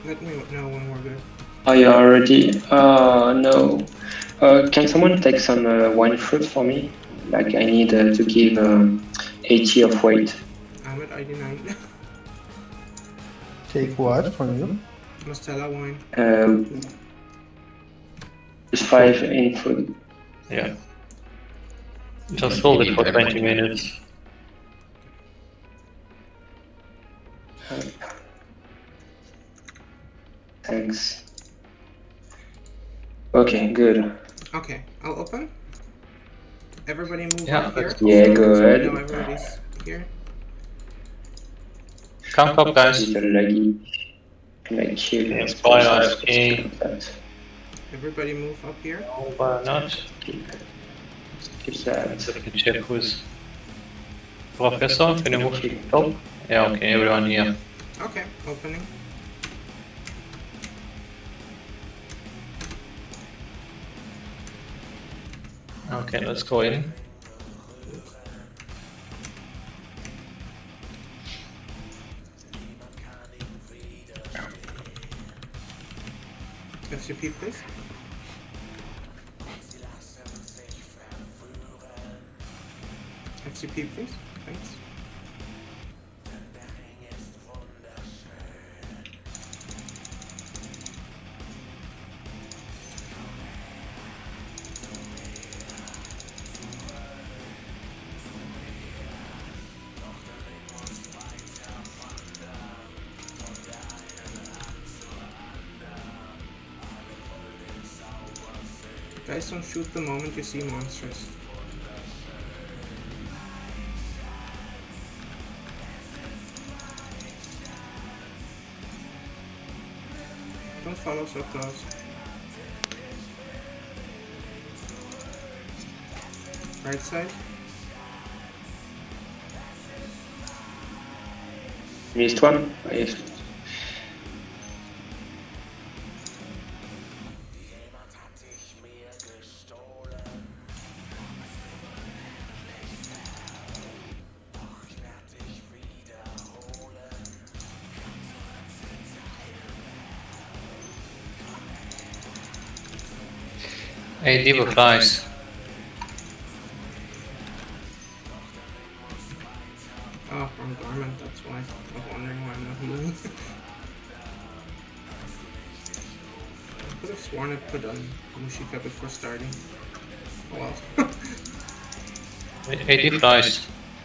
Let me know when we're good. Are you already? No. Can someone take some wine fruit for me? Like I need to give 80 of weight. I'm at 89. Take what from you? Mastella wine. Plus 5 in food. Yeah. Just hold it for 20 minutes. Thanks. Okay, good. Okay, I'll open. Everybody move Yeah, up here. Yeah, So good. we know everybody's here. Come up, guys. Little laggy. Like here. Inspire AFK. Everybody move up here. No, but not. Keep that. Let me check who's. Professor, can you move top? Yeah, okay, everyone here. Okay, opening. Okay, let's go in. FCP, please. FCP, please. Thanks. Guys, don't shoot the moment you see monsters. Don't follow so close. Right side. Missed one? Oh, yes. Hey, Diva flies. Oh, wrong garment, that's why. I was wondering why I'm not healing. I could have sworn I put on Mushika before starting. Oh well. Hey, Diva flies.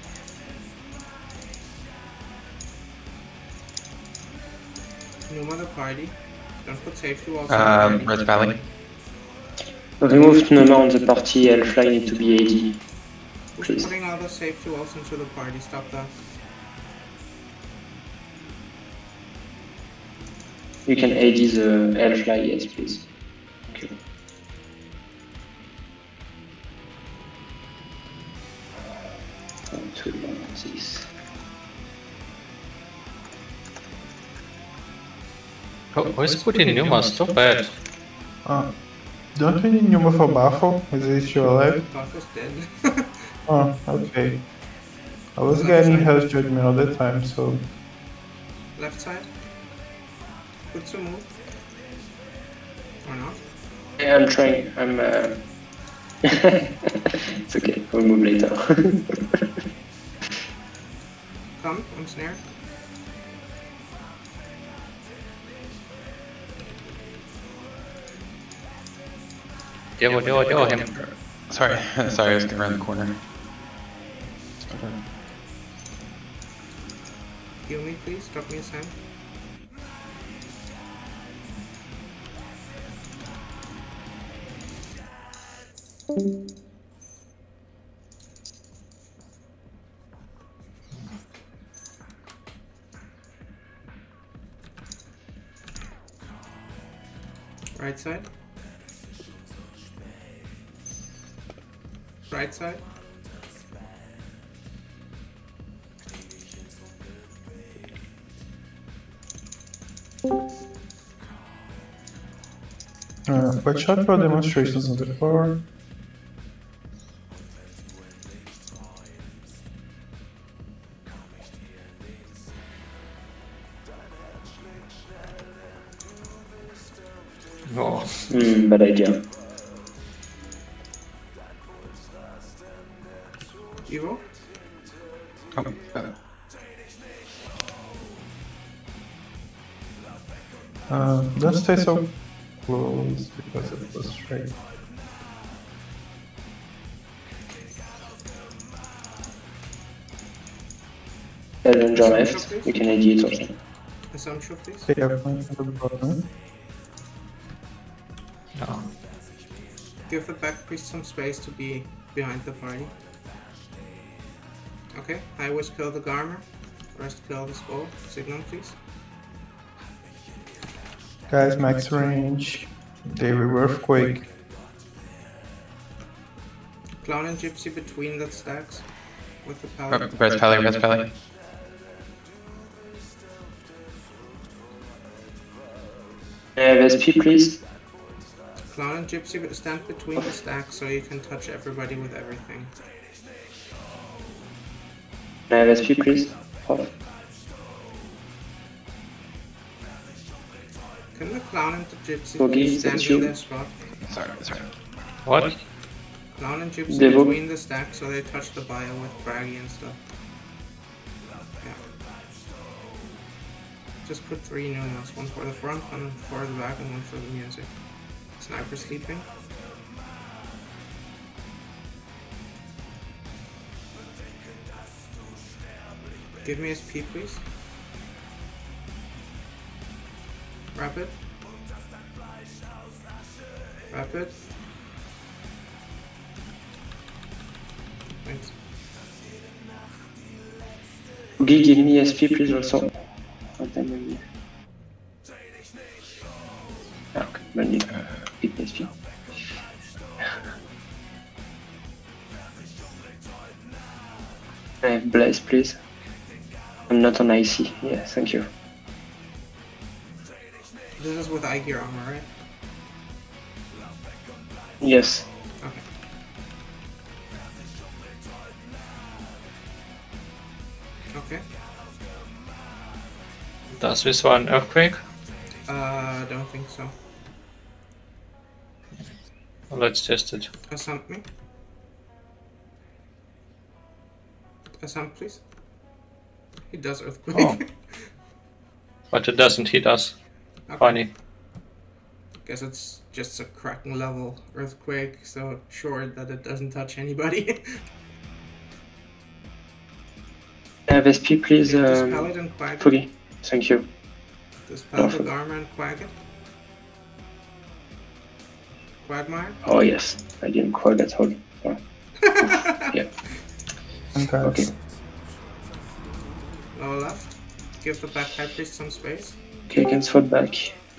Numa the party. Don't put safety walls on the party. Red Valley. Remove Pneuma on the party, Hellfly need to be AD. Who's Please. putting all the safety walls into the party? Stop that. You can AD the Hellfly, yes, please. Okay. To this. Who is putting Numa? Stop it. Don't we need Numa for Baffle? Is he still alive? Buff dead. Oh, okay. I was getting Hell's Judgment all the time, so... Left side. Put some move. Or not? Yeah, I'm trying. I'm It's okay, we'll move later. Come, I'm snared. Deal him. Sorry, sorry, I was getting around the corner. Heal me please, drop me a sign. Right side. Right side. Watch out for demonstrations on the floor. Oh, Bad idea. Evo? Don't stay so close because it was straight. Challenger left, you can edit or something. Assumption, please. They have one at the bottom. no. Give the back priest some space to be behind the party. Okay, I always kill the Garmer. Rest kill the Skull. Signal, please. Guys, max range. They were earthquake. Clown and Gypsy between the stacks. With the pallet. Res Pally. SP, please. Clown and Gypsy stand between the stacks so you can touch everybody with everything. SP, please. Oh. Can the Clown and the Gypsy Okay, stand that's in you. their spot? Sorry. What? Clown and Gypsy Devo. between the stacks so they touch the bio with Braggy and stuff. Yeah. Just put 3 new ones, one for the front, one for the back, and one for the music. Sniper sleeping. Give me SP, please. Rapid. Thanks. Oogie, give me SP, please, also. Okay, no need. Give me SP. Blaze, please. I'm not on IC. Yeah, thank you. This is with eye gear armor, right? Yes. Okay. Okay. Does this one earthquake? Don't think so. Well, let's test it. Assump me. Assump, please. He does earthquake. Oh. But it doesn't hit us. Okay. Funny. Guess it's just a cracking level earthquake, so short that it doesn't touch anybody. SP, please. Does Paladin quag it? Fully. Thank you. Does Paladin armor and quag it? Quagmire? Oh yes, I didn't quite at all. Oh. Yeah. Okay. Lower left. Give the back high priest some space. Okay, I can swap back.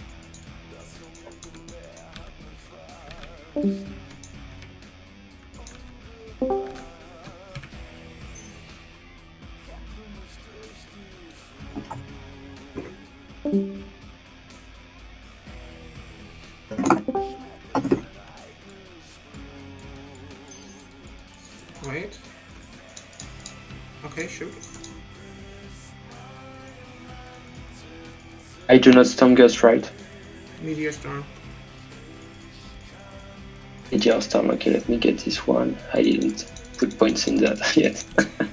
Wait. Okay, shoot. I do not storm gust, right? Meteor storm. Meteor storm, okay, let me get this one. I didn't put points in that yet.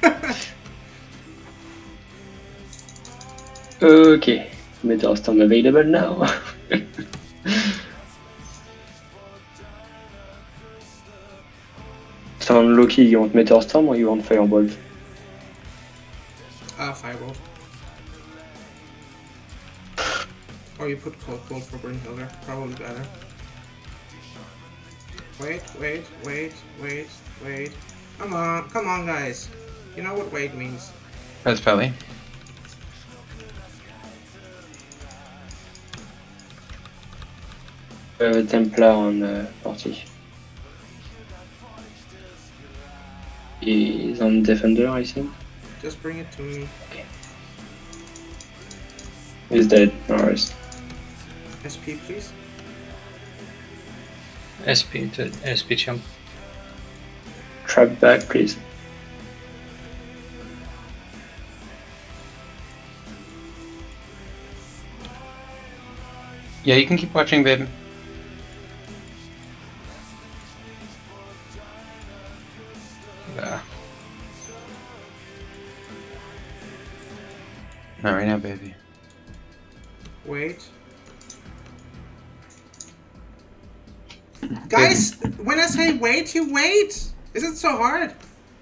Okay, Meteor storm available now. So on Loki, you want Meteor storm or you want Firebolt? Firebolt. Or you put Cold Bolt for Brynhilder, probably better. Wait. Come on guys. You know what wait means. Res Pally. We have a Templar on party. He's on Defender, I think. Just bring it to me. Okay. He's dead, alright. SP please. SP to SP jump. Trap back, please. Yeah, you can keep watching, babe. Yeah. Not right now, baby. Wait. Guys, when I say wait, you wait! Is it so hard?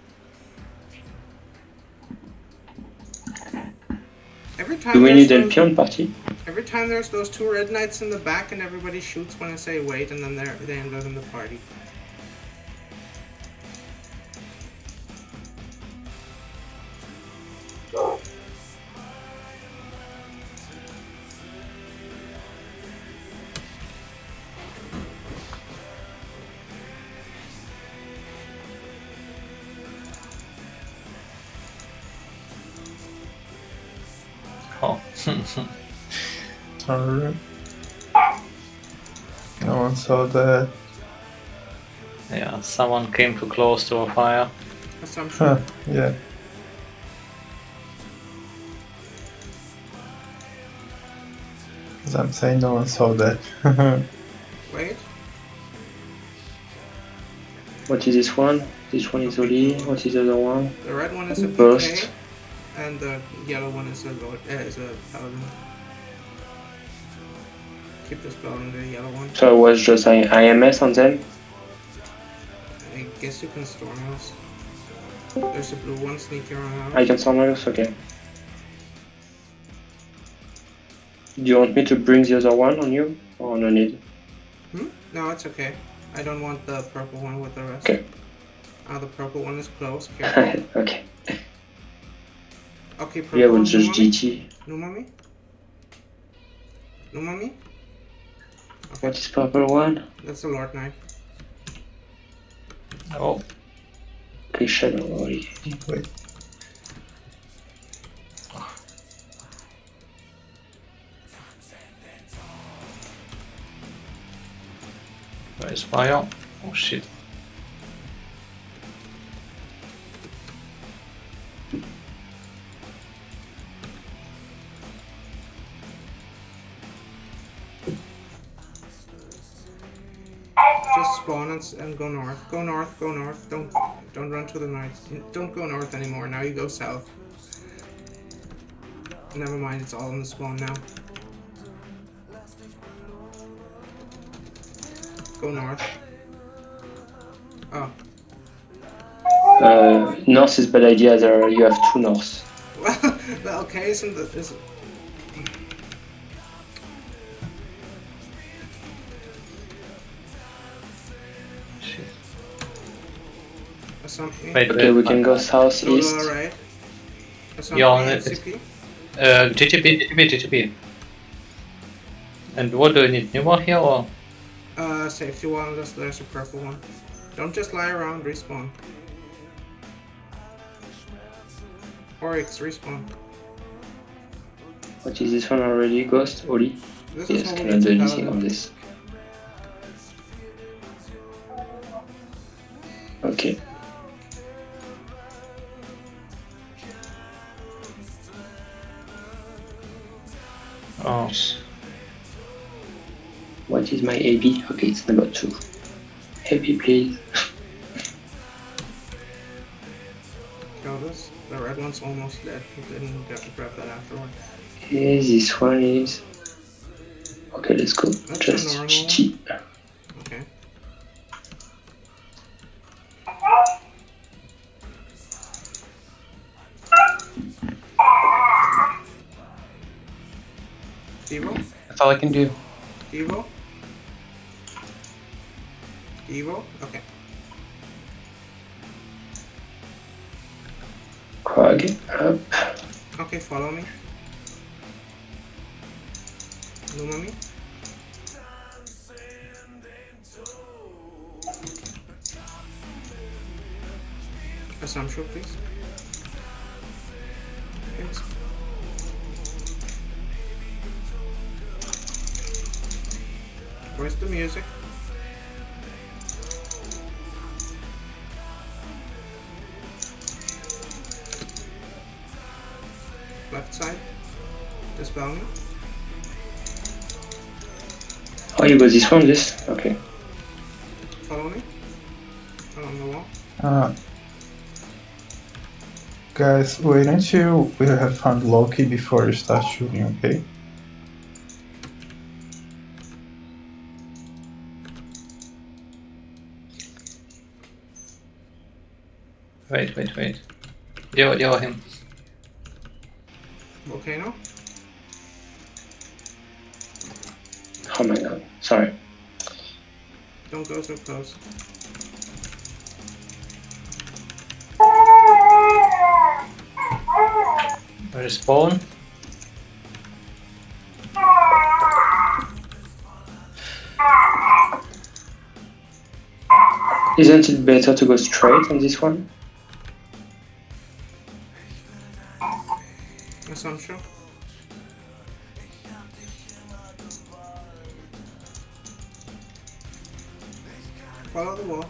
Every time Do we there's need a those, peon party? every time there's those 2 red knights in the back and everybody shoots when I say wait and then they end up in the party. Oh. Alright. No one saw that. Yeah, someone came too close to a fire. Assumption. Huh, yeah. As I'm saying, no one saw that. Wait. What is this one? This one is Oli. What is the other one? The red one is a Burst. PK, and the yellow one is a paladin. Keep the spell on the yellow one. So it was just IMS on them? I guess you can Stormhouse. There's a blue one sneaking around. I can summon those? Okay. Do you want me to bring the other one on you? Or no need? No, it's okay. I don't want the purple one with the rest. Okay. The purple one is close. Careful. Okay. Okay, purple Yeah, one. with just GT. Numami? Numami? What is purple one? That's the Lord Knight. Oh, Okay, Shadow Oli. Wait. where is fire? Oh shit. Just spawn and go north. Go north, go north. Don't run to the north. Don't go north anymore. Now you go south. Never mind, it's all in the spawn now. Go north. Oh. North is bad idea, there you have 2 norths. Well, okay, isn't the... Shit. Something. Wait, Okay, we can go Go southeast. to the right. Yeah, CP. GTP. And what do you need? Pneuma here or? Safety one, there's a purple one. Don't just lie around, respawn. Oryx, respawn. What is this one already? Ghost? Oli? This Yes, is cannot only do to anything on paladin. this. Okay. Oh. What is my AB? Okay, it's number 2. AB, please. Kill this. The red one's almost dead. You didn't get to grab that afterward. Okay, this one is... Okay, let's go. That's Just a normal. GT. Okay. Devo? That's all I can do. Devo? Devo? Okay. Krog, up. Okay, follow me. Luma me. Assumption, please. Thanks. Where's the music? Left side. Dispel me. Oh, you got this one, this? Okay. Follow me. Along the wall. Guys, wait until we have found Loki before you start shooting, okay? Wait. Lleva him. Volcano? Oh my god, sorry. Don't go so close. Respawn. Isn't it better to go straight on this one? Assumption. Follow the wall.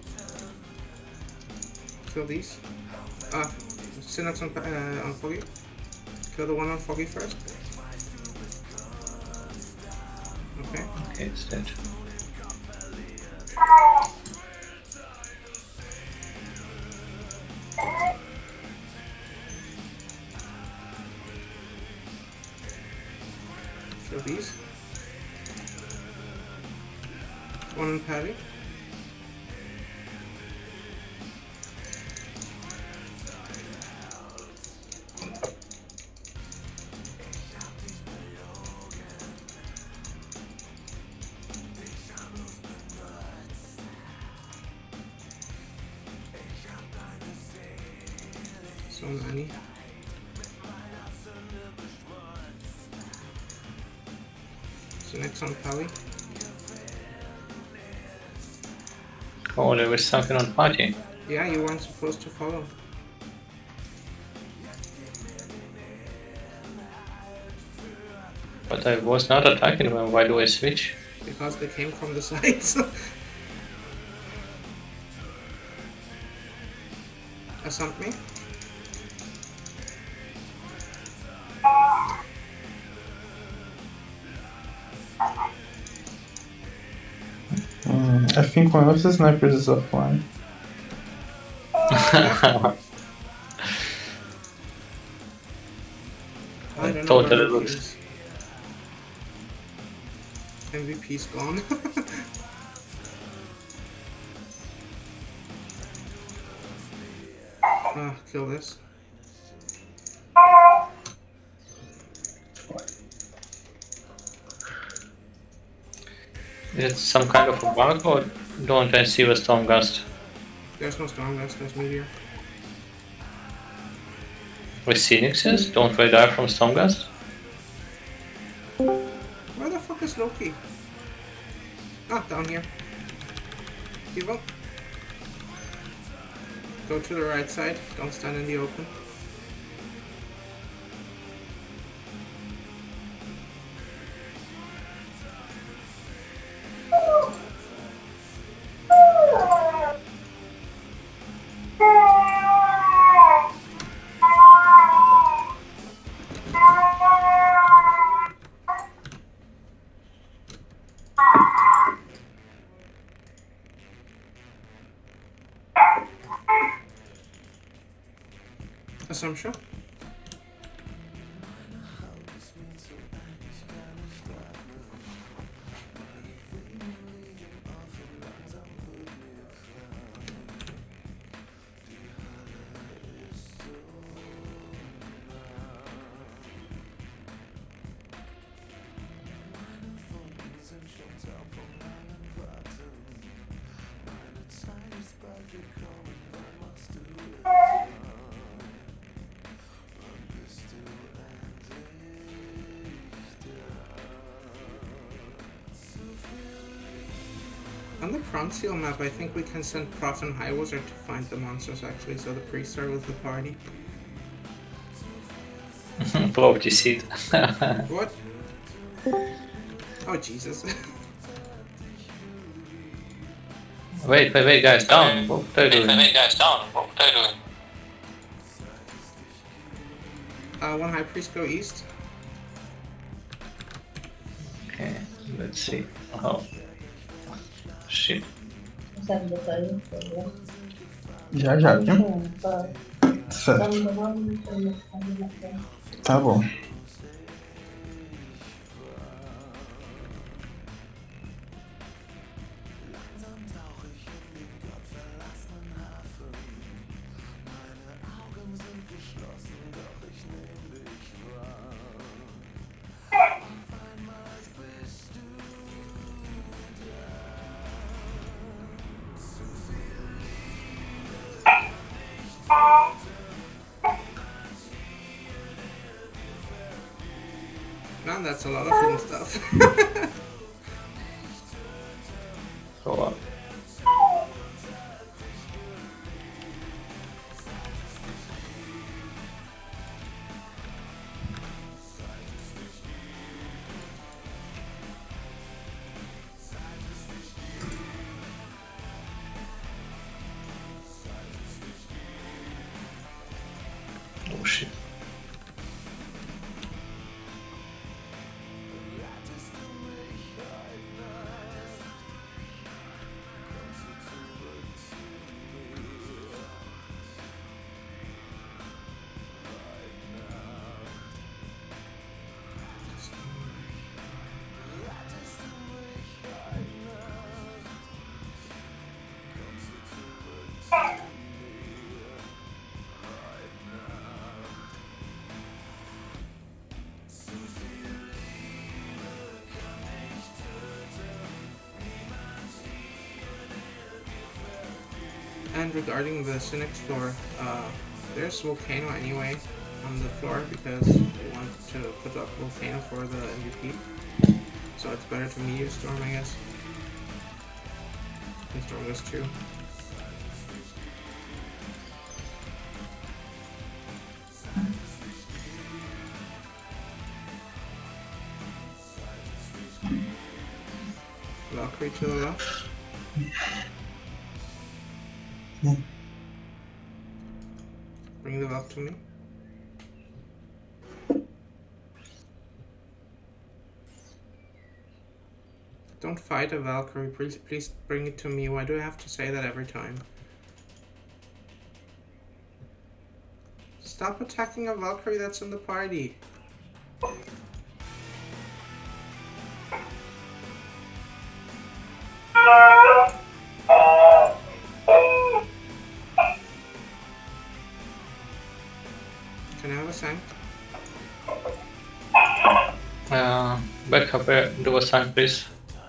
Kill these. Synox on Foggy. Kill the one on Foggy first. Okay. Okay, it's dead. Kill these. One on Patty. So many. So next on Pally. Oh, there was something on party. Yeah, you weren't supposed to follow. But I was not attacking them. Why do I switch? Because they came from the sides. Assumpt me. I think one of the snipers is offline. I don't know Totally where looks. is. MVP's gone. Kill this. Is it some kind of a bug or don't I see a storm gust? There's no storm gust, there's meteor. With Phoenixes? Don't they die from storm gust? Where the fuck is Loki? Ah, down here. Evo. Go to the right side, don't stand in the open. Assumption. On the Promptseal map, I think we can send Prof and Highwizard to find the monsters actually, so the priests are with the party. Property seed. What? Oh Jesus. Wait, guys, down. What are you doing? One High Priest go east. Okay, let's see. Oh. Shit. Já, viu? Certo. Tá bom. Man, that's a lot of hidden stuff. So, oh shit. And regarding the Cynic's floor, there's Volcano anyway on the floor because we want to put up Volcano for the MVP. So it's better to Meteor Storm, I guess. And Storm goes 2. Valkyrie to the left. Bring the Valk to me. Don't fight a Valkyrie, please bring it to me. Why do I have to say that every time? Stop attacking a Valkyrie that's in the party. Can I have a sank? Back up, do a sign, please.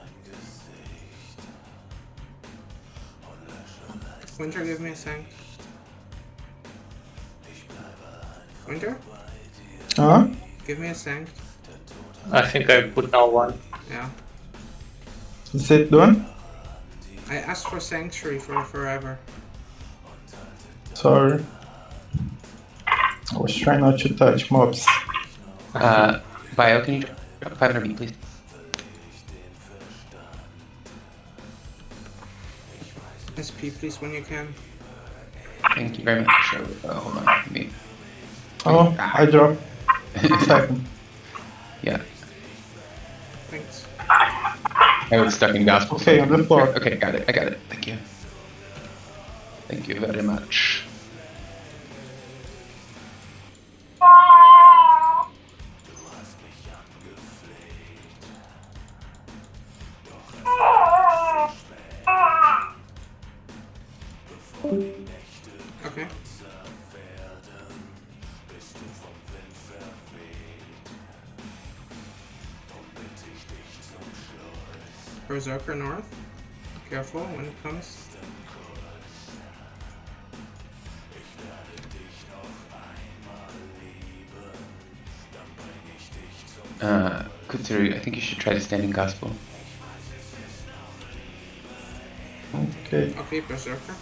Winter, give me a sank. Winter? Huh? Give me a sank. I think I put now one. Yeah. Is it done? I asked for Sanctuary for forever. Sorry. I was trying not to touch mobs. Bio, can you drop 500 B, please? SP, please, when you can. Thank you very much. Hold on. Let me... Oh, I dropped. Second. Yeah, Thanks. I was stuck in gospel. Okay, on the floor. Okay, got it. I got it. Thank you. Thank you very much. Okay. Berserker north. Careful when it comes. Kutsuru, I think you should try to stand in gospel. Okay. Okay, Berserker.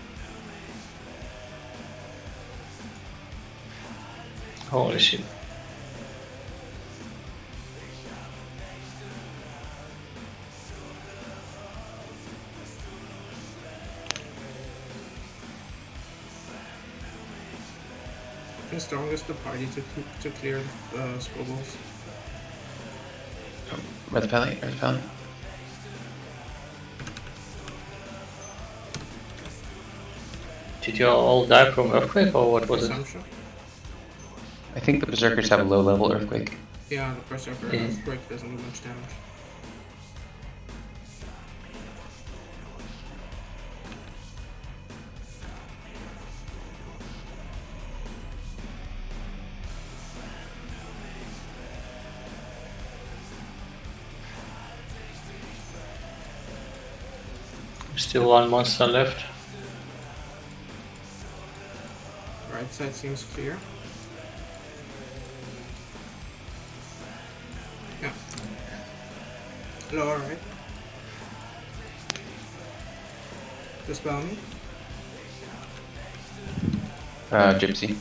Holy shit. The strongest the party to clear the squabbles. Oh, Red Pally, Red Pally. Did you all die from earthquake or what was it? Assumption. I think the berserkers have a low level earthquake. Yeah, the berserker Yeah. earthquake doesn't do much damage. Still one monster left. Right side seems clear. Yeah. Lower right. Dispel me. Gypsy.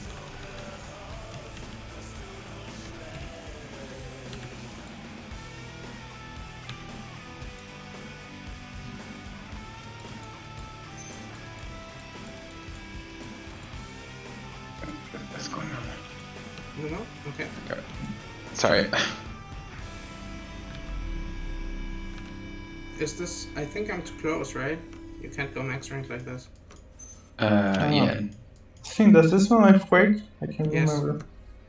What's going on? No? Okay. Sorry. Is this... I think I'm too close, right? You can't go max rank like this. Yeah. I think does this one like Quake? I can't Yes. remember.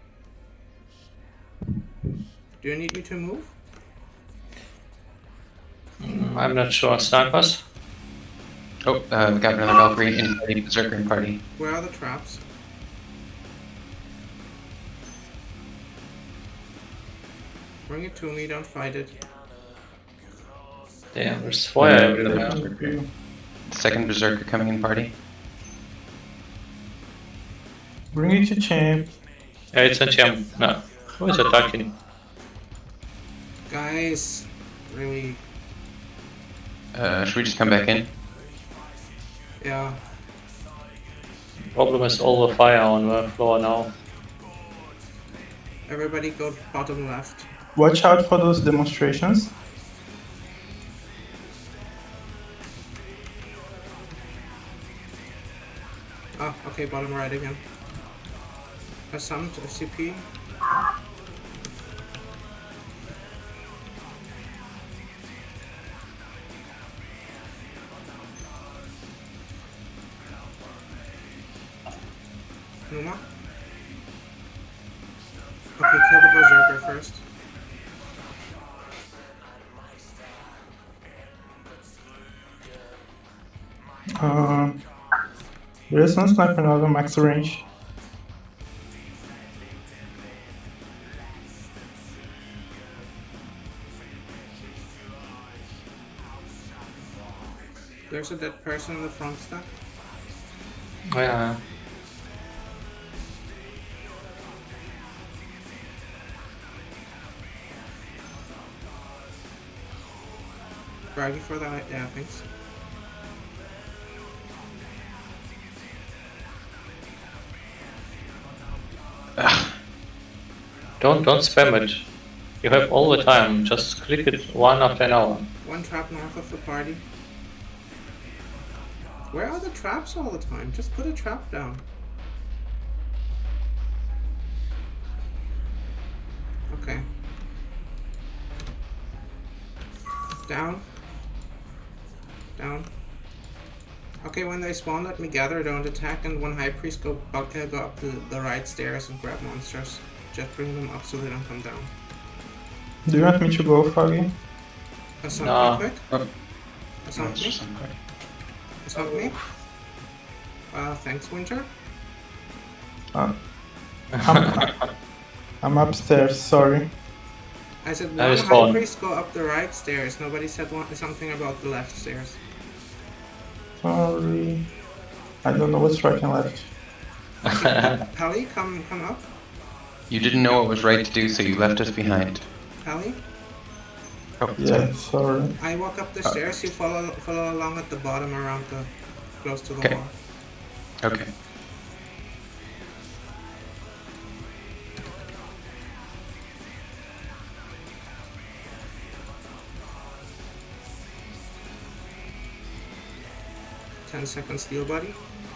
Do you need me to move? I'm not sure. Snipers? Oh, we got another Valkyrie in the berserker party. Where are the traps? Bring it to me, don't fight it. Damn, there's fire everywhere. Okay. Second berserker coming in party. Bring it to champ. Yeah, it's a champ. No. Who is attacking? Guys, really... Should we just come back in? Yeah. Problem is all the fire on the floor now. Everybody go bottom left. Watch out for those demonstrations. Oh, okay, bottom right again. I summoned FCP. Numa? Okay, kill the berserker first. There is no sniper now on max range. There's a dead person in the front stack. Yeah. Ready for that? Yeah, thanks. Don't spam it. You have all the time. Just click it one after another. One trap north of the party. Where are the traps all the time? Just put a trap down. Okay. Down. Down. Okay, when they spawn, let me gather, don't attack, and when High Priest go up the right stairs and grab monsters. Just bring them up so they don't come down. Do you want me to go, Foggy? Assault No. me quick. Oh, Assault me. Assault me. Thanks, Winter. I'm upstairs, sorry. I said That one is High fun. Priest go up the right stairs. Nobody said something about the left stairs. Sorry. I don't know what's right and left. Pally, come up. You didn't know what was right to do, so you left us behind. Pally. Oh, Yeah, sorry. I walk up the stairs. You follow along at the bottom around the close to the Okay. wall. Okay. Ten-second steel buddy.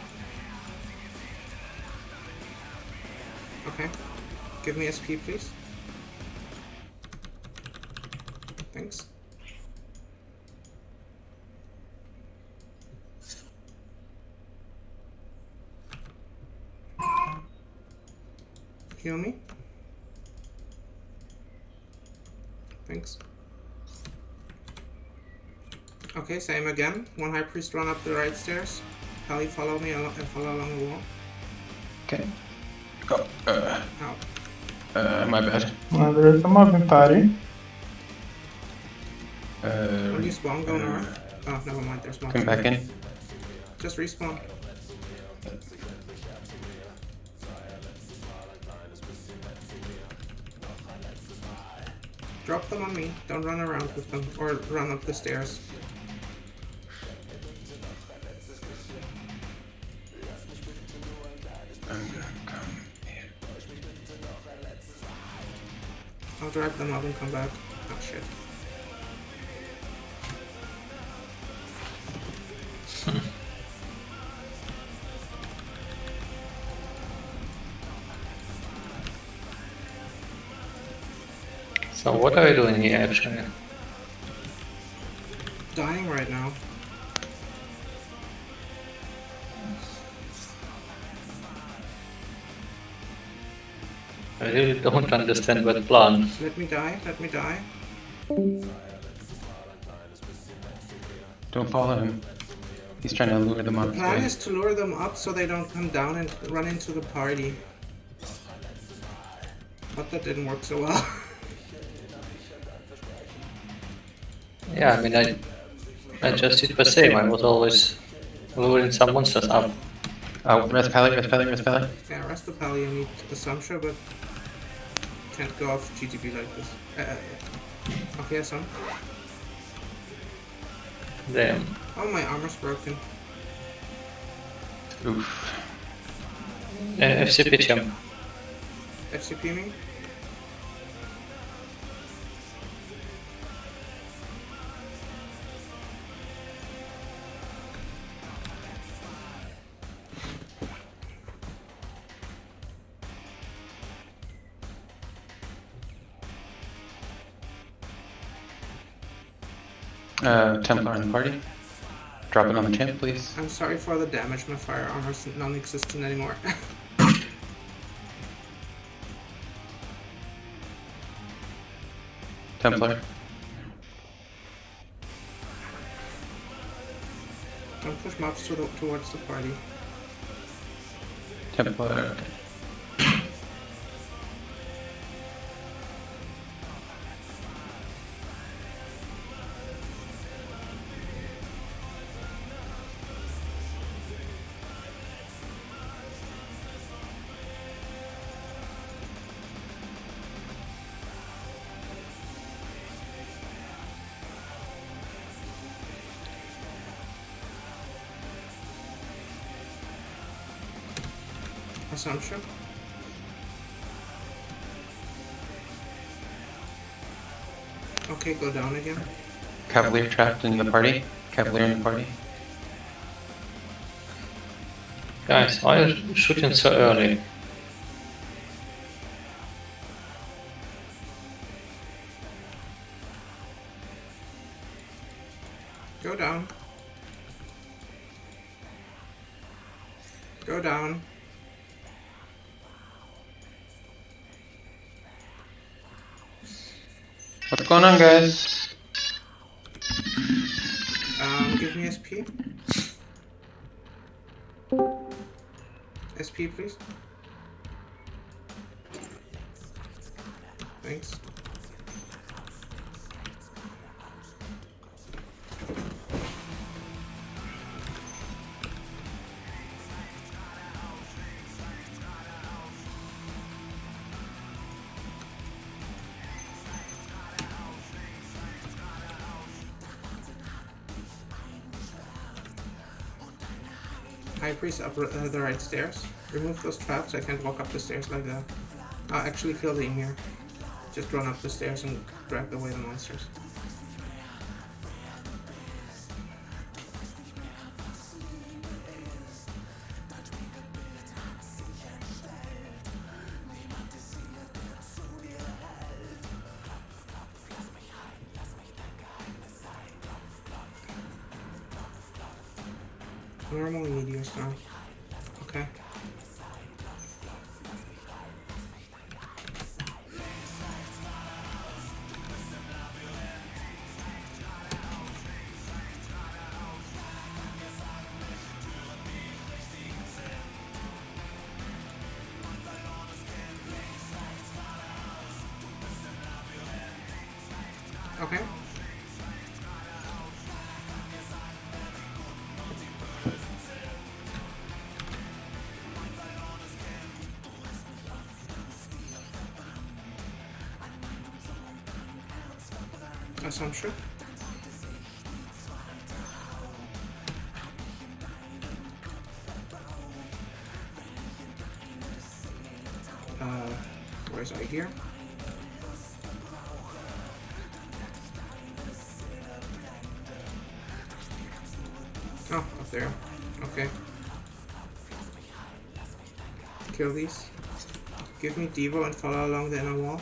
Okay. Give me SP, please. Thanks. Heal me. Thanks. Okay, same again. One High Priest run up the right stairs. Pally, follow me and follow along the wall. Okay. Go. Ow. My bad. There's a mobbing party. When you spawn, go north. Oh, never mind, there's mobs. Come back in. Just respawn. Drop them on me. Don't run around with them. Or run up the stairs. I'm gonna come here. I'll drive them up and come back. Oh shit. So what are we doing here actually? Dying right now. I really don't understand that plan. Let me die, let me die. Don't follow him. He's trying to lure them The on his plan way. is to lure them up so they don't come down and run into the party. But that didn't work so well. Yeah, I mean, I just did the same. I was always luring some monsters up. Oh, rest pally, rest pally, rest pally. Yeah, rest the pally, you need the Samsha, but can't go off GTB like this. Okay, some. Damn. Oh, my armor's broken. Oof. FCP champ. FCP me? Templar in the party. Drop it on the champ, please. I'm sorry for the damage, my fire armor's non-existent anymore. Templar. Don't push mobs towards the party. Templar. Assumption. Okay, go down again. Cavalier trapped in the party. Cavalier in the party. Guys, why are you shooting so early? Go down. Go down. What's going on, guys? Give me SP. SP, please. Thanks. High Priest up the right stairs. Remove those traps, I can't walk up the stairs like that. Actually kill the Emir. Just run up the stairs and drag away the monsters. Normal meteors now. Okay. Okay. Assumption. Where's I here? Oh, up there. Okay. Kill these. Give me Devo and follow along the inner wall.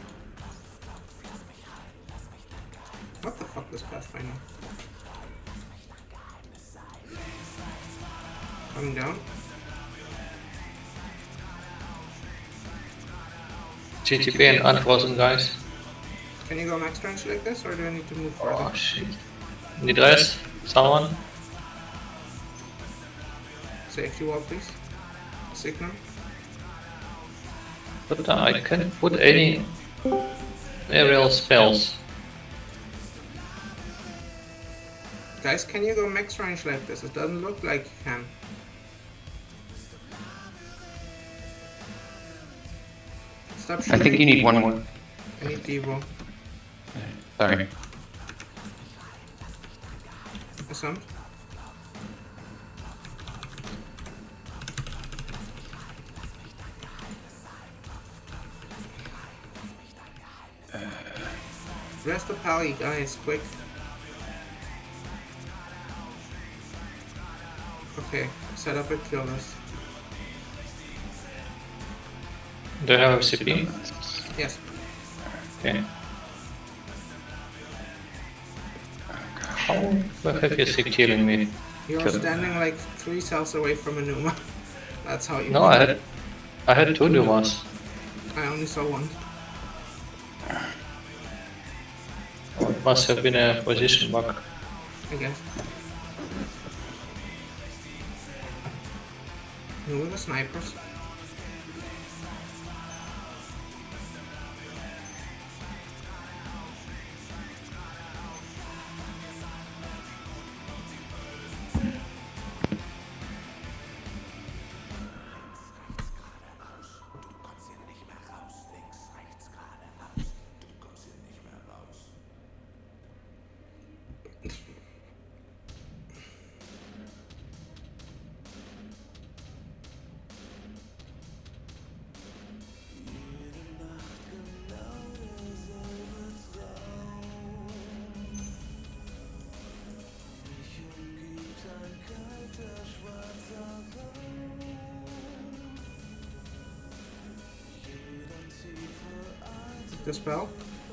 What the fuck was Pathfinder? Coming down. GTP and unfrozen, guys. Can you go max range like this, or do I need to move further? Oh shit. Need rest? Someone? Safety wall, please. Signal. But I can't put any aerial spells. Guys, can you go max range like this? It doesn't look like you can. Stop shooting. I think you need one more. I need Devo. Sorry. Assumed. Rest the pally, guys, quick. Okay, set up a kill list. Do you have CP? Yes. Okay. How the heck is he killing me? You're standing like 3 cells away from a Numa. That's how you. No, I had 2 Numas. I only saw 1. It must have been a position bug. I guess. Who were the snipers? The spell?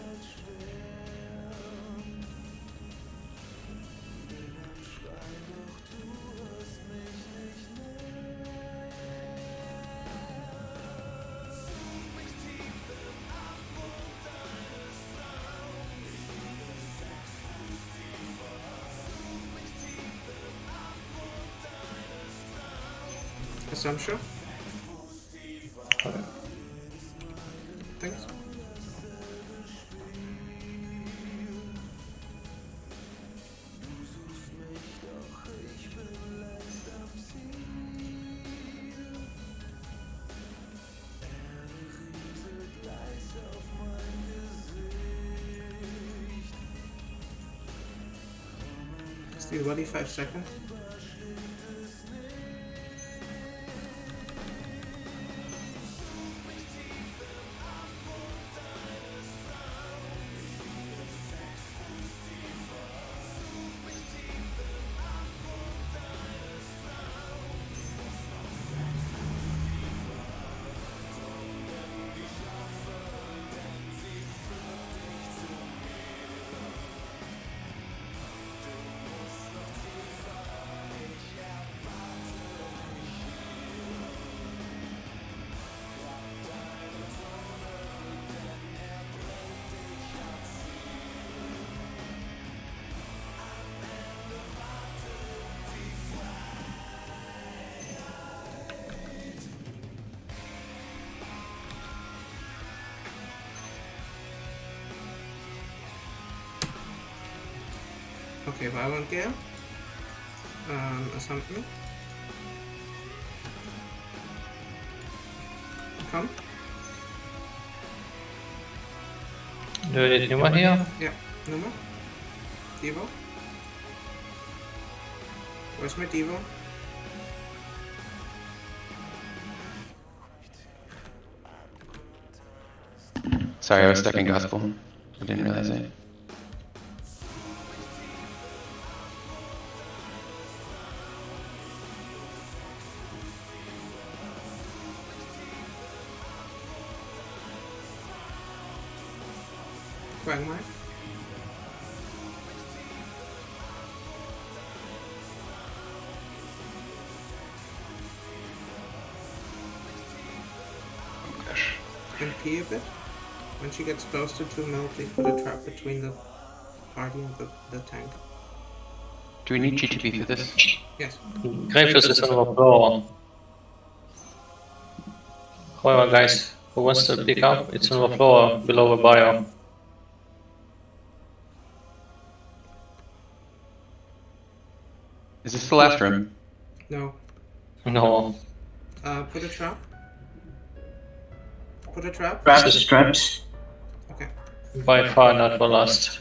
Assumption? Thanks. Still ready, 5 seconds. Okay, Violent Gale. Assumption. Come. Do you need Numa here? Yeah, Numa. Devo. Where's my Devo? Sorry, I was stuck in gospel. I didn't realize it. Quagmire. Oh gosh. MP a bit. When she gets close to 2 mil, please put a trap between the party and the tank. Do we need GTP for this? Yes. Grapefruit is on the floor. However, guys, who wants to pick up? It's on the floor below the bio. Is this the last room? No. No. Put a trap. Put a trap. Traps. Okay. By far not the last.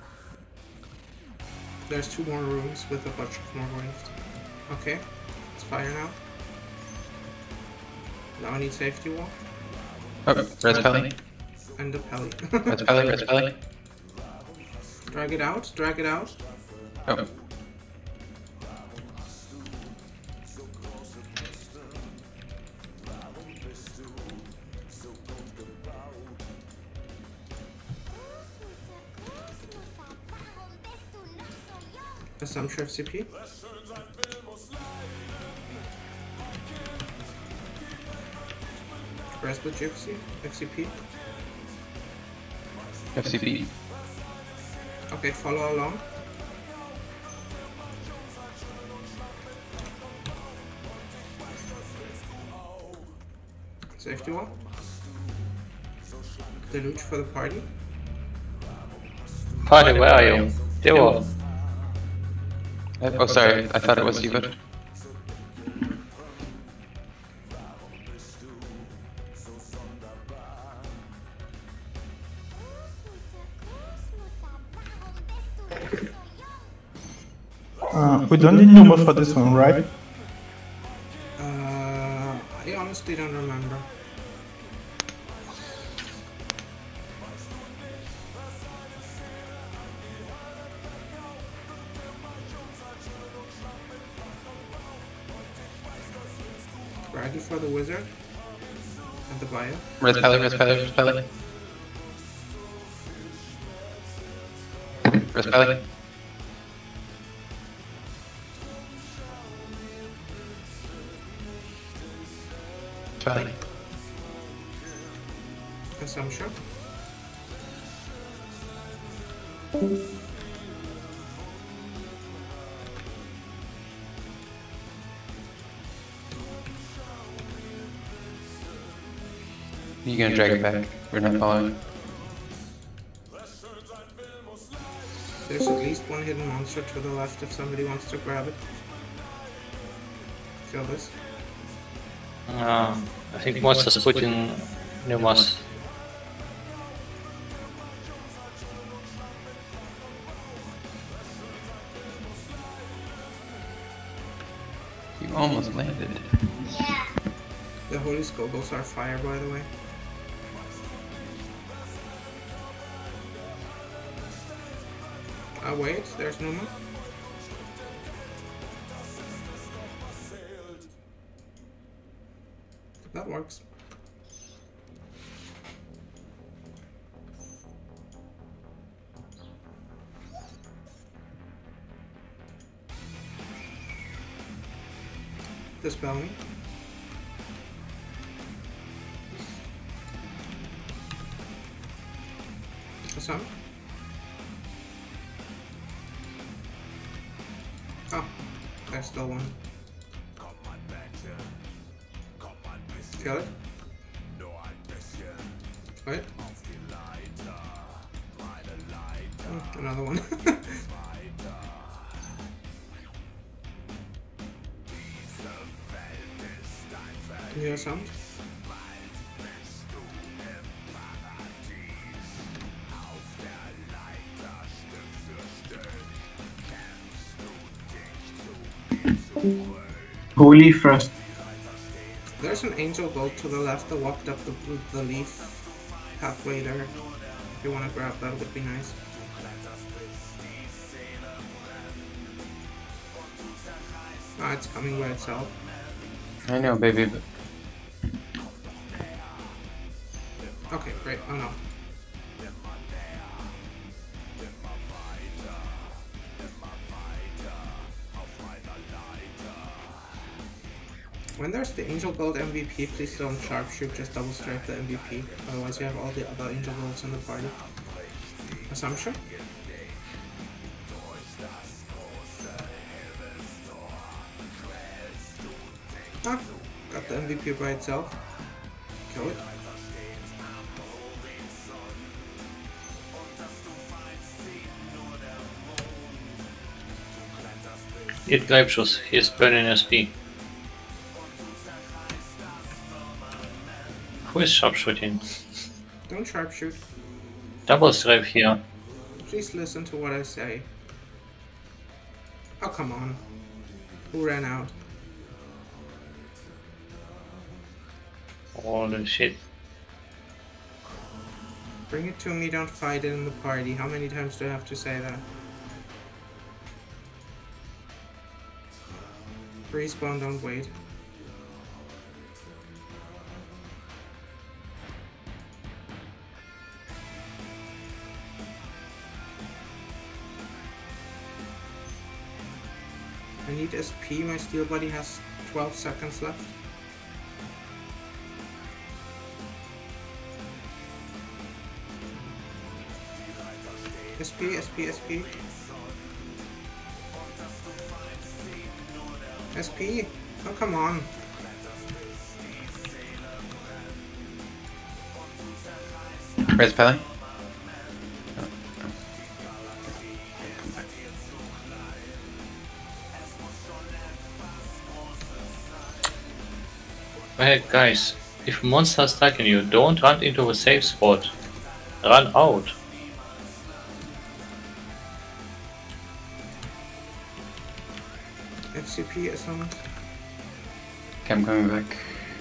There's 2 more rooms with a bunch of more waves. Okay. It's fire now. Now I need safety wall. Oh, Res Pelly. And the pelly. Res Pelly, Res Pelly. Drag it out. Drag it out. Oh. Assumption FCP. Breastplate Gypsy. FCP. FCP. Okay, follow along. Safety wall. Deluge for the party. Party, where are you? Devo. Oh, sorry. I thought it was Siva. We don't need Numa for this one, right? I honestly don't remember. Ready for the wizard and the bio. Res Pelly, Res Pelly, Res Pelly. Res Pelly. Pelly. Assumption. You gonna drag it back? We're not following. There's at least one hidden monster to the left if somebody wants to grab it. Feel this? I think monsters put in Numas. You almost landed. The holy scobles are fire, by the way. Wait, there's Numa. That works. Dispel me. Some. Oh, there's still one. Kill it. Wait. Another one. You hear sound? Holy first. There's an angel goat to the left that walked up the leaf halfway there. If you want to grab that, would be nice. Ah, it's coming by itself. I know, baby. But Okay, great. Oh no. When there's the Angel Gold MVP, please don't sharpshoot, just double strike the MVP. Otherwise you have all the other Angel Golds in the party. Assumption? Ah, got the MVP by itself. Kill it. Eat Greibschuss, he is burning SP. Who is sharpshooting? Don't sharpshoot. Double stripe here. Please listen to what I say. Oh, come on. Who ran out? Holy shit. Bring it to me, don't fight it in the party. How many times do I have to say that? Respawn, don't wait. I need SP, my steel body has 12 seconds left. SP, SP, SP. SP? Oh, come on. where's Pele? Hey guys, if monsters attacking you, don't run into a safe spot. Run out. FCP is on. Okay, I'm coming back.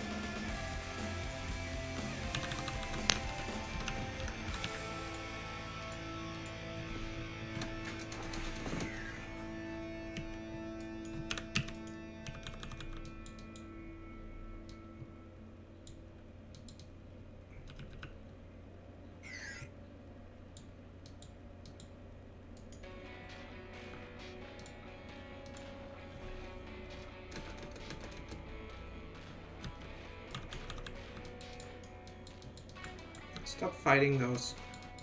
Stop fighting those.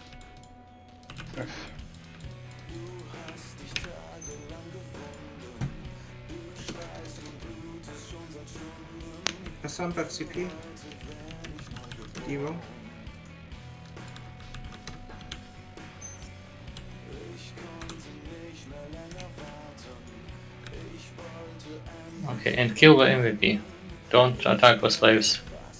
Assump FCP. Devo. Okay, and kill the MVP. Don't attack the slaves.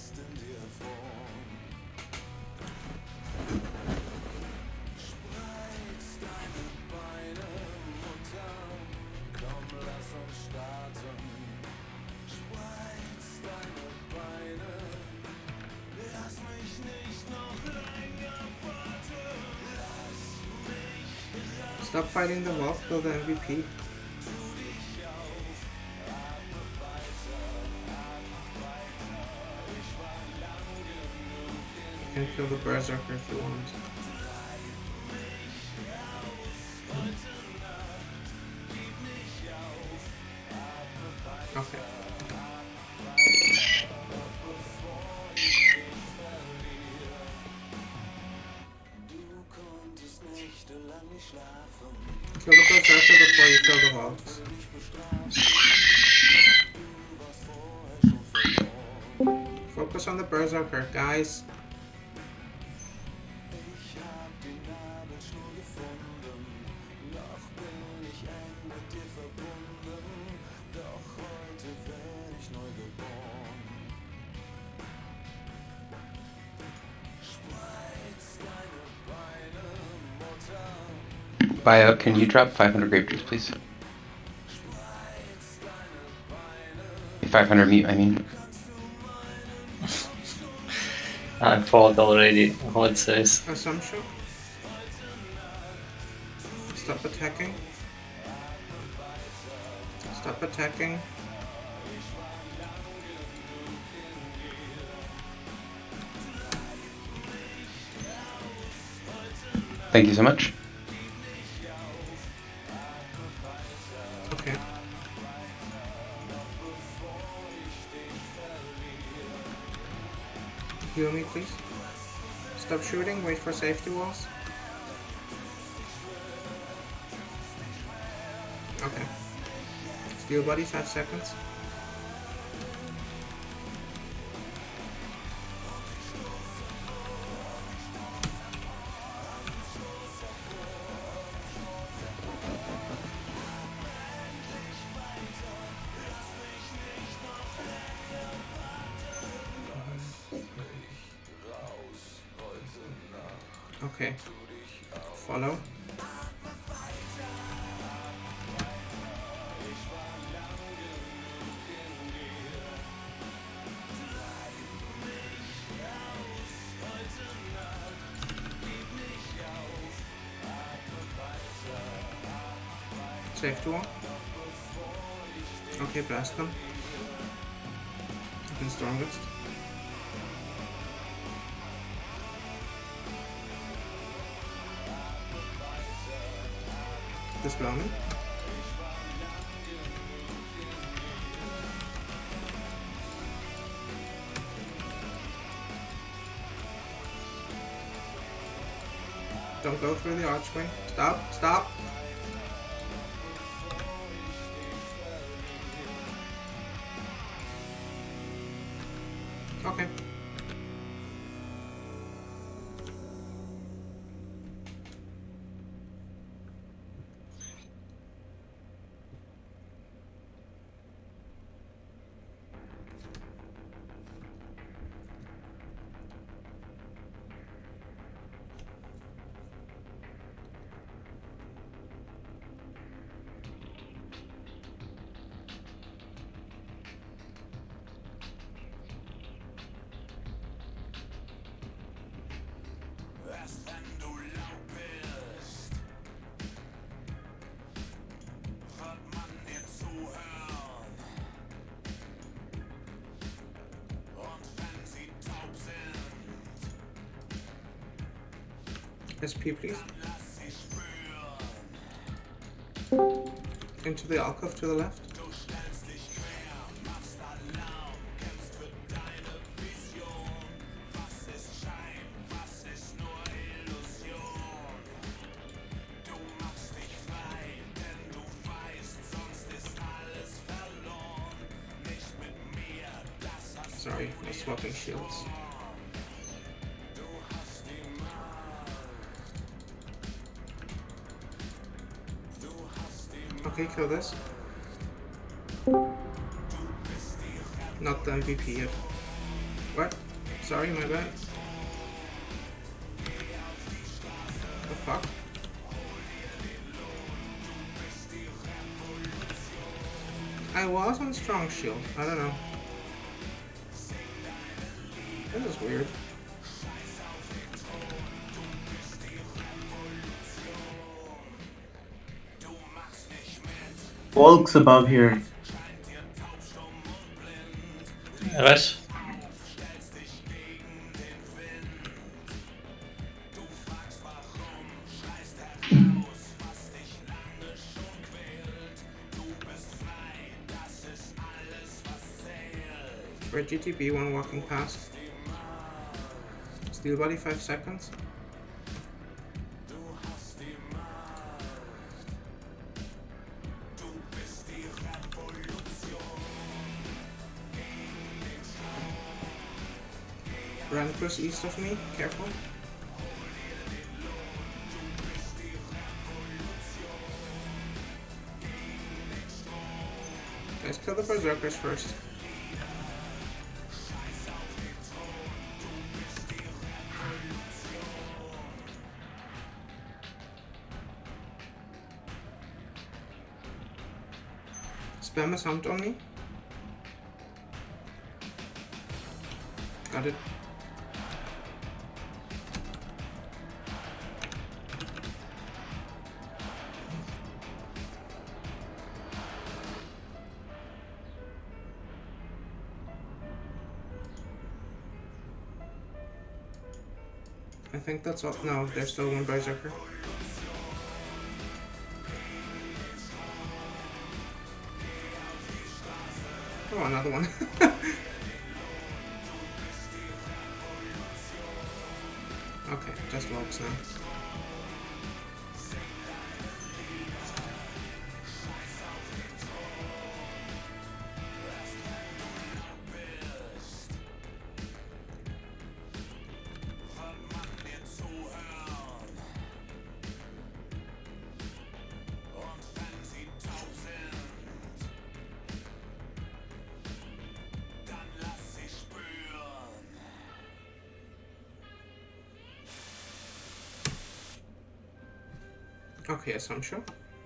Stop fighting the wolf, kill the MVP. You can kill the berserker if you want. Okay. Kill the berserker before you kill the wolves. Focus on the berserker, guys. Bio, can you drop 500 grape juice, please? 500 meat, I mean. I'm fogged already. What's this? Assumption. Stop attacking. Stop attacking. Thank you so much. Okay. Heal me, please. Stop shooting, wait for safety walls. Okay. Steel body, 5 seconds. Okay. Follow. Safety wall. Okay, blast them. You can strongest. Dispel me. Don't go through the archway. Stop, stop! Okay. SP, please. Into the alcove to the left. Sorry, I'm swapping shields. Okay, kill this. Not the MVP yet. What? Sorry, my bad. The fuck? I was on strong shield. I don't know. That is weird. Volk's above here. Yes. Red GTB, one walking past. Steel body, 5 seconds. Rampus east of me, careful. Guys, kill the berserkers first. Spam is humped on me. Got it. I think that's all. No, there's still one Berserker. Oh, another one. Okay, just logs now. Okay, assumption.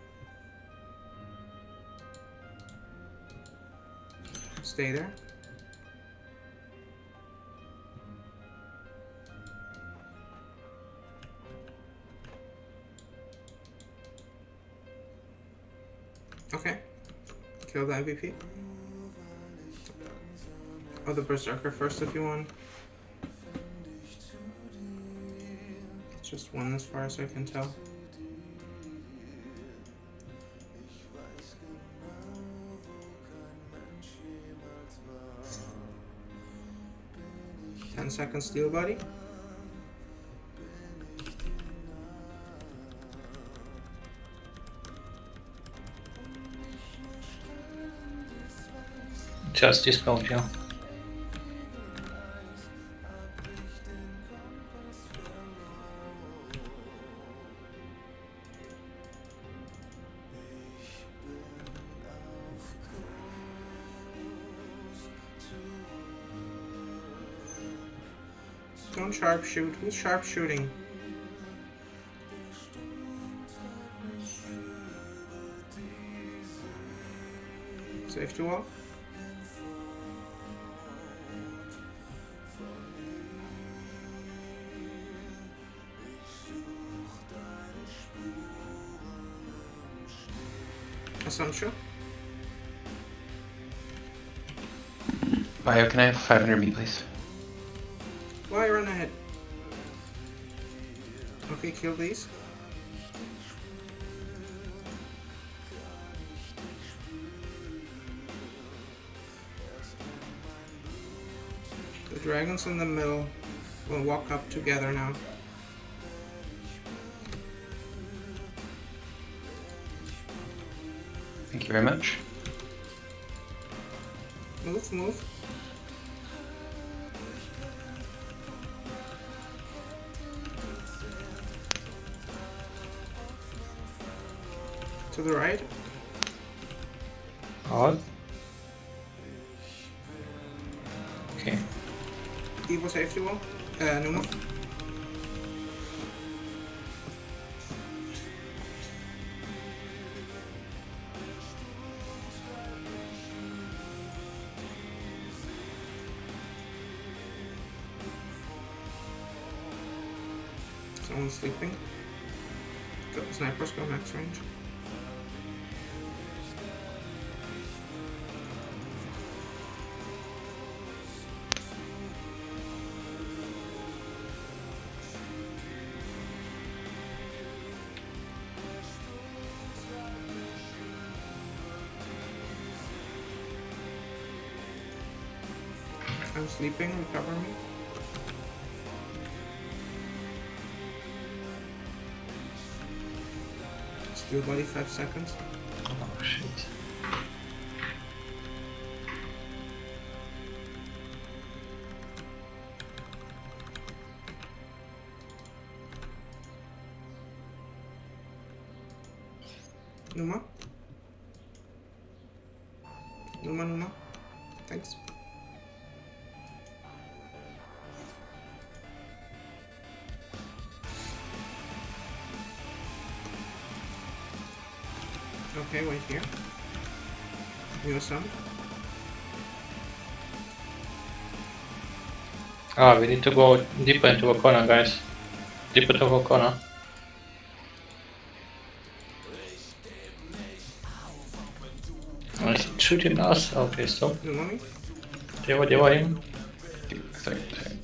Stay there. Okay. Kill the MVP. Oh, the Berserker first if you want. Just one as far as I can tell. Second steel body. Just dispelled you. Don't sharpshoot. Who's sharpshooting? Safety wall. Assumption. Bio, can I have 500 meat, please? Why run ahead? Okay, kill these. The dragons in the middle will walk up together now. Thank you very much. Move, move. To the right. Odd. Okay. Evo safety wall. Numa. Someone's sleeping. Go, snipers go max range. I'm sleeping, recover me. Steel body 5 seconds. Oh shit. Numa. Numa. Thanks. Okay, wait here. You some? Ah, we need to go deeper into a corner, guys. Deeper to a corner. Oh, he's shooting us. Okay, stop. No money? Dewa him. Sorry.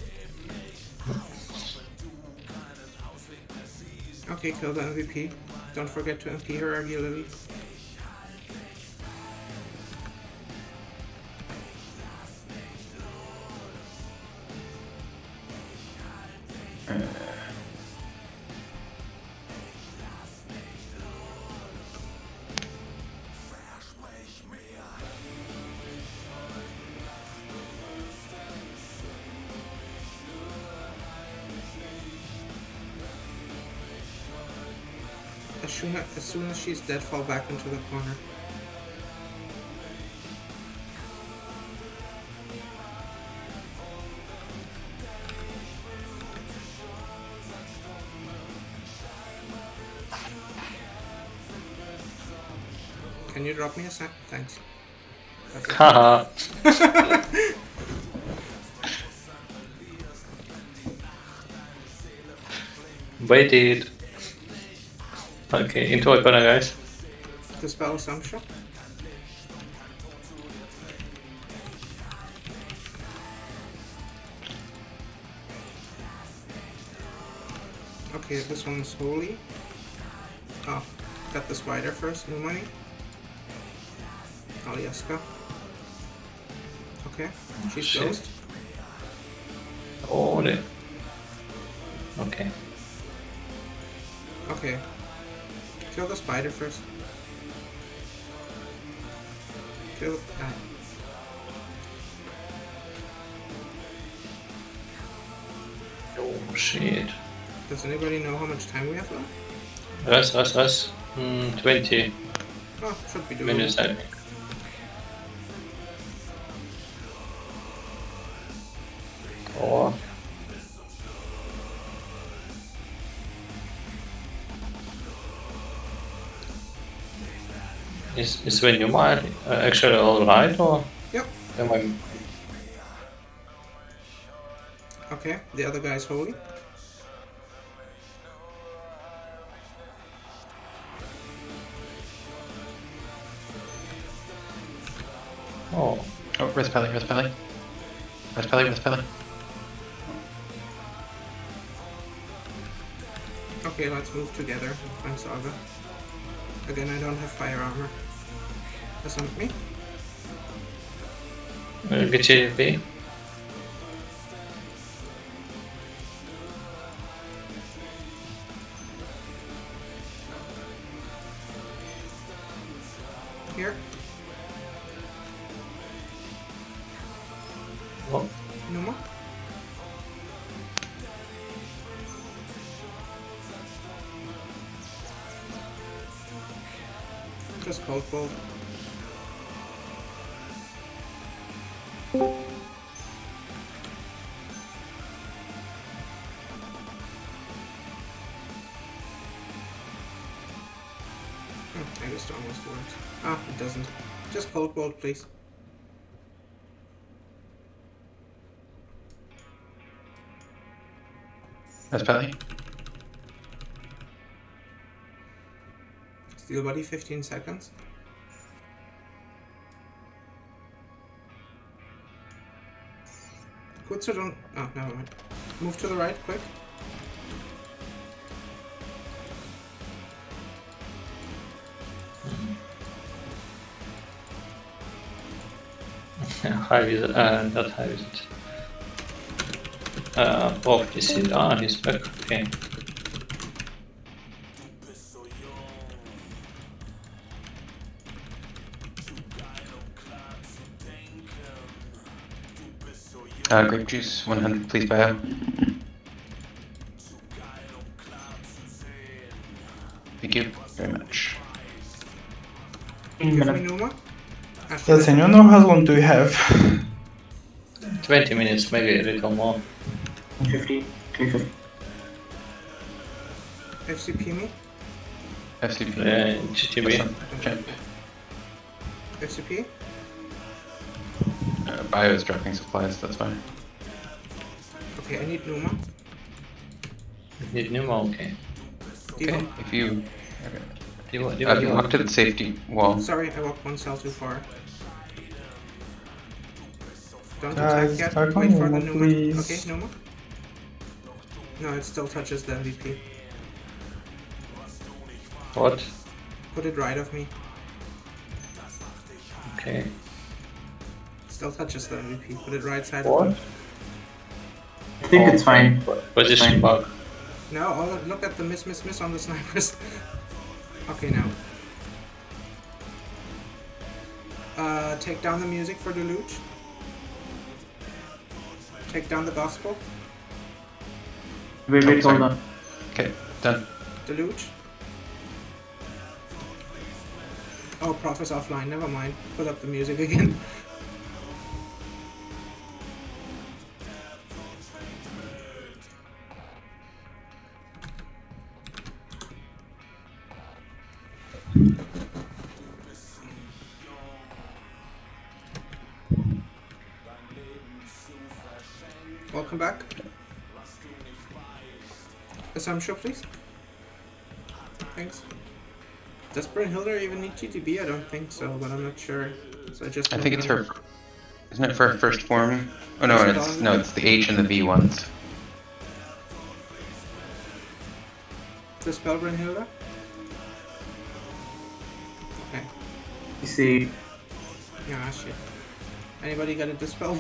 Okay, kill the MVP. Don't forget to MP her regularly. As soon as she's dead, fall back into the corner. Can you drop me a sec? Thanks. Haha. Waited. Okay, into a corner, guys. Dispel Assumption. Okay, this one's holy. Oh, got the spider first. No money. Alyeska. Okay, she's Shit. ghost. Oh, okay. Okay. Kill the spider first. Kill. Oh shit. Does anybody know how much time we have left? Rest. 20 Oh, should be doable. minutes, I think. Oh. Is Venuma actually alright, or? Yep. Am I... Okay, the other guy's holy. Oh. Oh, rest Pally. Okay, let's move together. Find Saga. Again, I don't have fire armor. Does that me? Get GP. Here. Oh. No more. Just cold bolt. I guess it almost works. Ah, it doesn't. Just cold bolt, please. Rest Pally. Steel body, 15 seconds. Kutsu don't... Oh, never mind. Move to the right, quick. High visit, not high visit. Oh, this is, he's back, okay. Grape juice, 100, please buy out. Thank you very much. Give me Numa. El señor knows how long do we have? 20 minutes, maybe a little more. 50. FCP me. FCP. GTB. Champ. FCP. Bio is dropping supplies, that's why. Okay, I need Numa. Need Numa, okay. Okay, if you... Diva. walk to the safety wall. Sorry, I walked one cell too far. Don't Guys, attack yet. start Wait for the on Numa. please. Okay, Numa. No, it still touches the MVP. What? Put it right of me. Okay. Still touches the MVP. Put it right side What? of me. I think it's fine. Position bug. No, oh, look at the miss on the snipers. Okay, now. Take down the music for the loot. Take down the gospel. Wait, sorry. hold on. Okay, done. The loot. Oh, Prof is offline. Never mind. Put up the music again. Welcome back. Assumption, please. Thanks. Does Brynhilda even need GTB? I don't think so, but I'm not sure. So I think it's her... Isn't it for her first form? Oh no, it's the H and the V ones. Dispel Brynhilda? Okay. You see, Yeah, shit. Anybody got a dispel?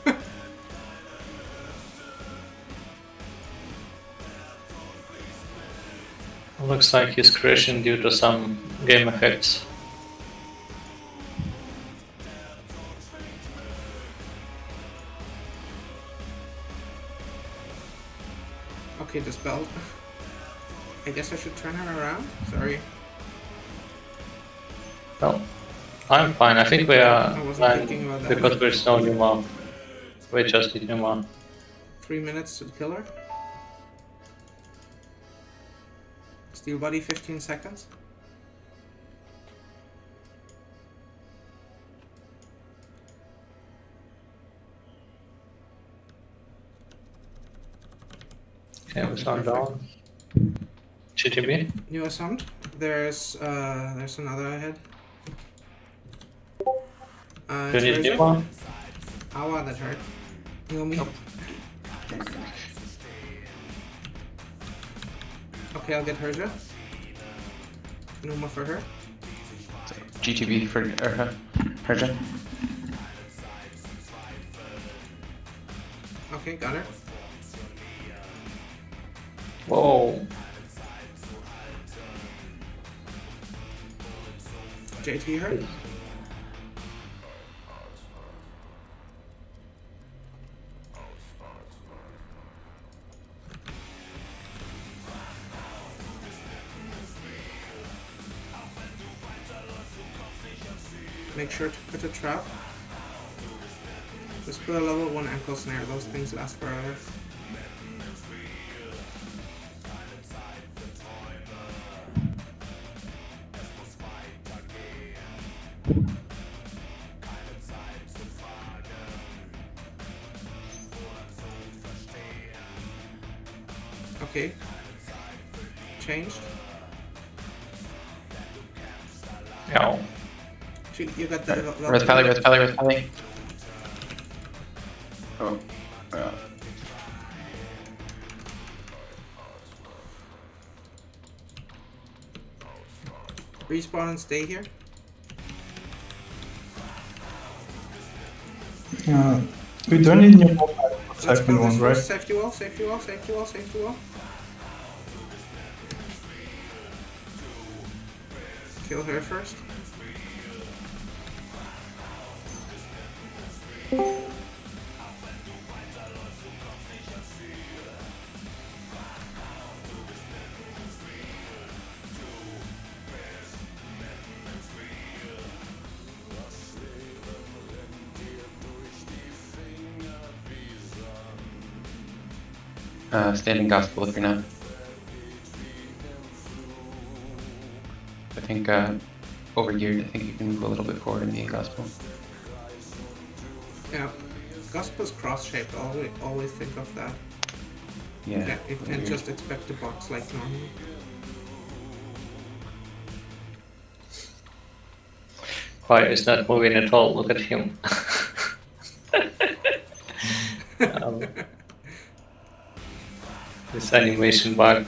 Looks like he's crashing due to some game effects. Okay, dispelled. I guess I should turn her around? Sorry. Well, I'm fine. I think we are I wasn't thinking fine about that. because there's no Numa. We just need Numa. 3 minutes to kill her. Steel body 15 seconds. Okay, we sound down. GTB? New assumed. There's another ahead. Do you need Numa? Ow, that hurt. Heal me. Okay, I'll get Herja. Numa for her. GTB for Herja. Okay, got her. Whoa. JT her. Make sure to put a trap. Just put a level 1 ankle snare, those things last forever. Okay. Changed. Yeah. You got the Res Pally. Oh. Yeah. Respawn and stay here. We don't need new mobile for Let's second kill this one, right? first. Safety wall, safety wall, safety wall, safety wall. Kill her first. Standing gospel if you're not. I think over here, I think you can move a little bit forward in the gospel. Yeah. Gusp is cross-shaped, always think of that. Yeah. You can't just expect to box like normal. Fire is not moving at all, look at him. This animation bug.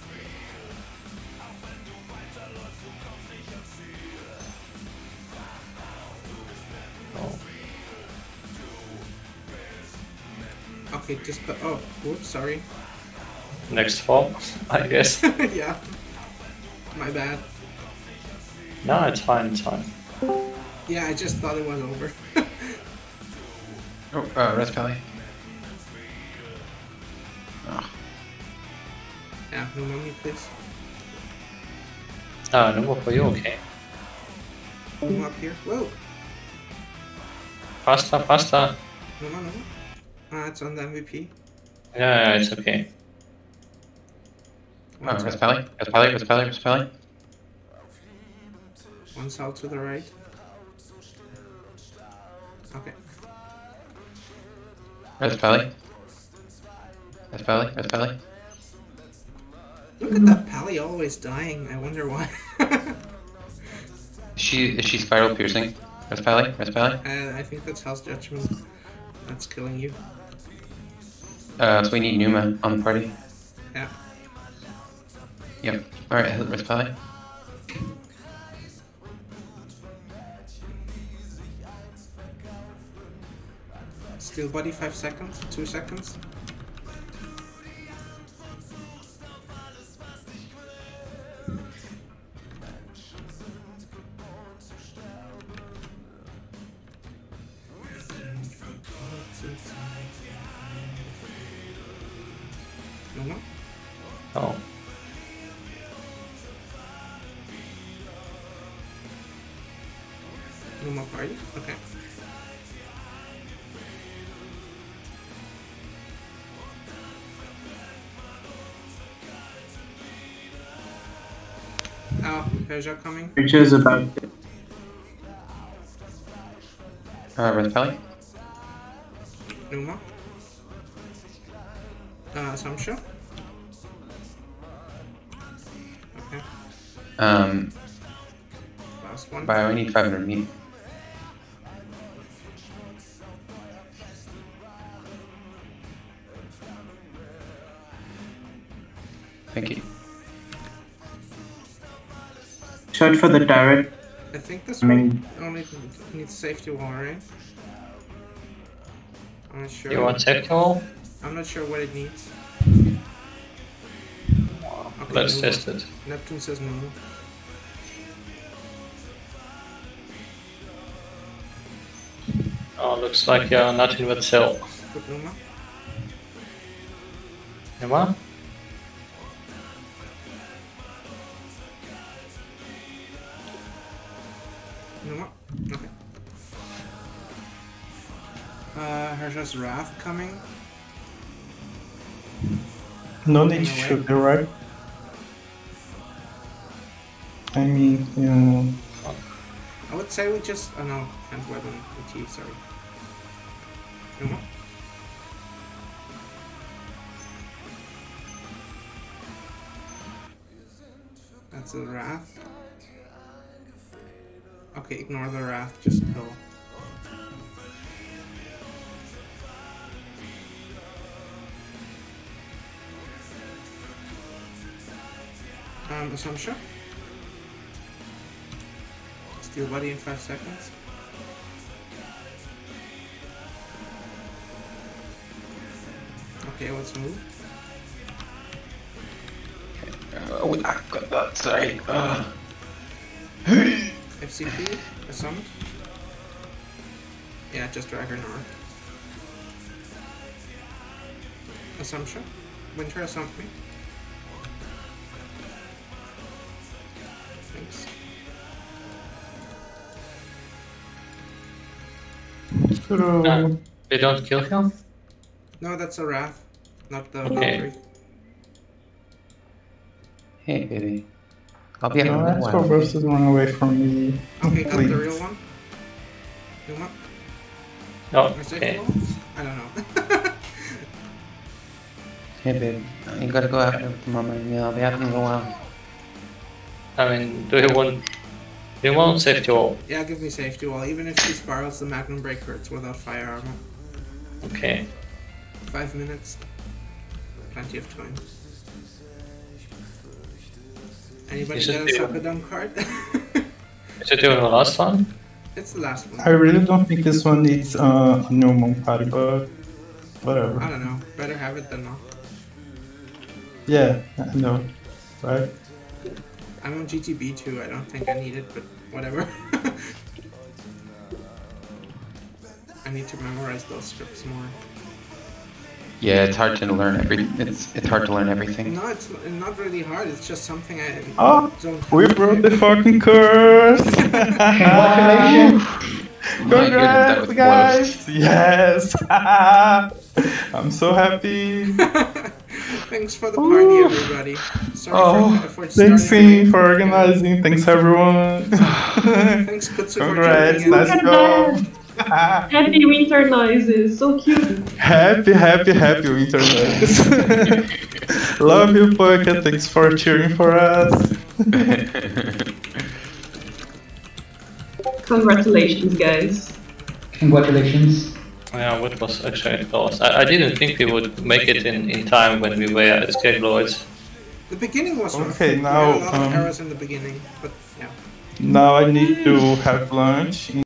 Oh. Okay, just oh, whoops, sorry. Next fall, I guess. Yeah. My bad. No, it's fine, it's fine. Yeah, I just thought it was over. Oh, Rest Pally. Oh. Yeah, no mummy, please. Ah, no more for you, okay. Come up here. Whoa! Faster, faster. No more, no more. Ah, it's on the MVP. Yeah, it's okay. Oh, Rest Pally. Rest Pally. Rest Pally. Rest Pally. One cell to the right. Okay. Rest Pally. Rest Pally. Rest Pally. Look at that Pally always dying. I wonder why. Is she spiral piercing? Rest Pally. Rest Pally. I think that's Hell's Judgment. That's killing you. So we need Numa on the party. Yeah. Yep. Alright, Rest Pally. Steel body 5 seconds. 2 seconds. No more? Oh. No more party? Okay. Oh, Persia coming. Creature's about. Rest Pally. Numa. Assumption. Okay. Last one. Bio, I need 500 meat. Thank you. Shot for the turret. I think this I mean- one only needs safety wall, right? I'm not sure. You want safety wall? I'm not sure what it needs. Okay, Let's Numa. test it. Neptune says no. Oh, looks like you're not in that cell. Put Numa. Numa? Numa. Okay. Hersha's Wrath coming. No need to shoot it, right? I mean, yeah. I would say we just. Oh no, can't weapon ET, sorry. Numa. That's a Wrath. Okay, ignore the Wrath, just kill. Assumption. Steel body in 5 seconds. Okay, let's move. Oh, I got that, sorry. FCP, assumed. Yeah, just drag her north. Assumption. Winter assumed me. Thanks. They don't kill him? No, that's a Wrath, not the Okay. Valkyrie. Hey, baby. I'll be No, having a that's while. what versus run away from me. Okay, got Please. the real one. Numa. Oh, Or safety okay. wall? I don't know. Hey babe, you gotta go after Mama and I'll be out in a little while. I mean, do you want safety wall? Yeah, give me safety wall. Even if she spirals, the Magnum Break hurts without fire armor. Okay. 5 minutes. Plenty of time. Anybody You should get a be- Sakadam card? Is it doing the last one? It's the last one. I really don't think this one needs a new monk party, but whatever. I don't know. Better have it than not. Yeah, I know, right? I'm on GTB too. I don't think I need it, but whatever. I need to memorize those scripts more. Yeah, it's hard to learn it's hard to learn everything. No, it's not really hard. It's just something I Oh, don't. we broke the fucking curse! Congratulations! My goodness, that was Congrats, guys! Yes! I'm so happy! Thanks for the party, everybody. Sorry for Thanks, starting Sing, for organizing. Thanks, everyone. Thanks, Kutsu, for Congrats, jumping in. let's go. Happy winter noises, so cute. Happy winter nights. Love you, Pocket. Thanks for cheering for us. Congratulations, guys. Congratulations. Yeah, what was actually close. I didn't think we would make it in time when we were at Scapeloids. The beginning was rough. Okay, We now, had a lot of errors in the beginning, but yeah. Now I need to have lunch.